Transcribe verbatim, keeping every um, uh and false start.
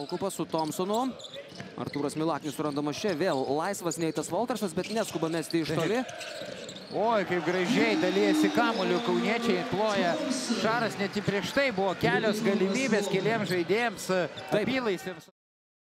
Volkupas su Thompsonu. Artūras Milaknis surandamas čia. Vėl laisvas Neitas Voltersas, bet neskuba mesti iš toli. Oi, kaip gražiai dalyjasi kamuoliu kauniečiai, ploja Šaras, net į prieš tai buvo kelios galimybės keliems žaidėjams apylaisvėms.